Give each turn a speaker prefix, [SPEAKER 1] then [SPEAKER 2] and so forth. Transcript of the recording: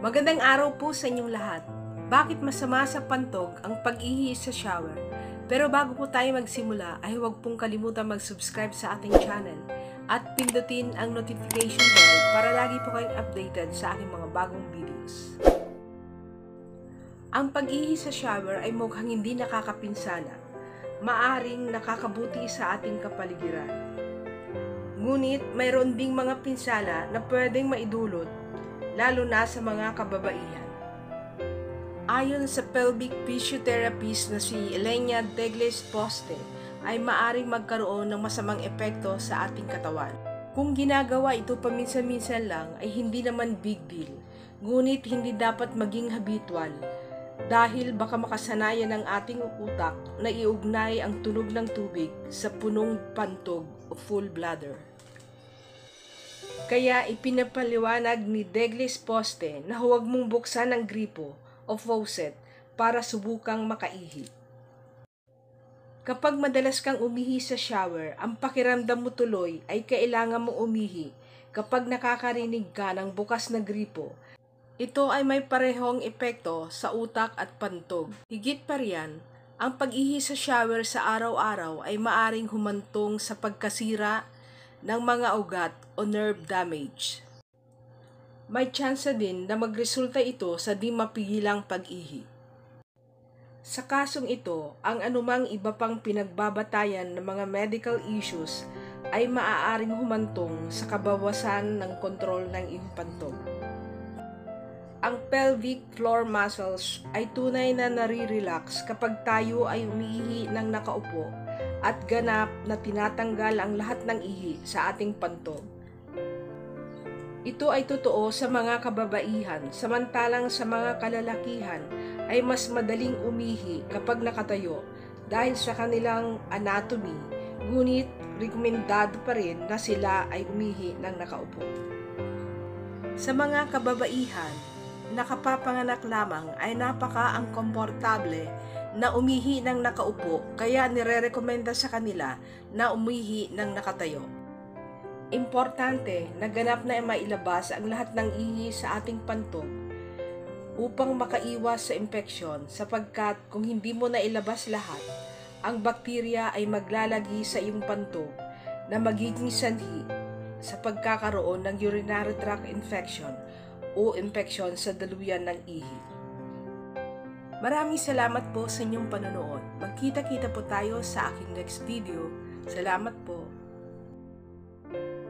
[SPEAKER 1] Magandang araw po sa inyong lahat. Bakit masama sa pantog ang pag-ihi sa shower? Pero bago po tayo magsimula ay huwag pong kalimutan mag-subscribe sa ating channel at pindutin ang notification bell para lagi po kayong updated sa aking mga bagong videos. Ang pag-ihi sa shower ay mukhang hindi nakakapinsala. Maaring nakakabuti sa ating kapaligiran. Ngunit mayroon ding mga pinsala na pwedeng maidulot lalo na sa mga kababaihan. Ayon sa pelvic physiotherapist na si Elena Degles Poste, ay maaring magkaroon ng masamang epekto sa ating katawan. Kung ginagawa ito paminsan-minsan lang ay hindi naman big deal, ngunit hindi dapat maging habitual dahil baka makasanayan ng ating utak na iugnay ang tunog ng tubig sa punong pantog o full bladder. Kaya ipinapaliwanag ni Degles Poste na huwag mong buksan ang gripo o faucet para subukang makaihi. Kapag madalas kang umihi sa shower, ang pakiramdam mo tuloy ay kailangan mong umihi kapag nakakarinig ka ng bukas na gripo. Ito ay may parehong epekto sa utak at pantog. Higit pa riyan, ang pag-ihi sa shower sa araw-araw ay maaring humantong sa pagkasira ng mga ugat o nerve damage. May tsansa din na magresulta ito sa di mapigilang pag-ihi. Sa kasong ito, ang anumang iba pang pinagbabatayan ng mga medical issues ay maaaring humantong sa kabawasan ng kontrol ng iyong pantog. Ang pelvic floor muscles ay tunay na nare-relax kapag tayo ay umiihi ng nakaupo at ganap na tinatanggal ang lahat ng ihi sa ating pantog. Ito ay totoo sa mga kababaihan, samantalang sa mga kalalakihan ay mas madaling umihi kapag nakatayo dahil sa kanilang anatomy, ngunit rekomendado pa rin na sila ay umihi ng nakaupo. Sa mga kababaihan, nakapapanganak lamang ay napaka ang komportable na umihi ng nakaupo, kaya nire-rekomenda sa kanila na umihi ng nakatayo. Importante na ganap na mailabas ang lahat ng ihi sa ating pantog upang makaiwas sa impeksyon, sapagkat kung hindi mo na ilabas lahat, ang bakterya ay maglalagi sa iyong pantog na magiging sanhi sa pagkakaroon ng urinary tract infection o impeksyon sa daluyan ng ihi. Maraming salamat po sa inyong panonood. Magkita-kita po tayo sa aking next video. Salamat po.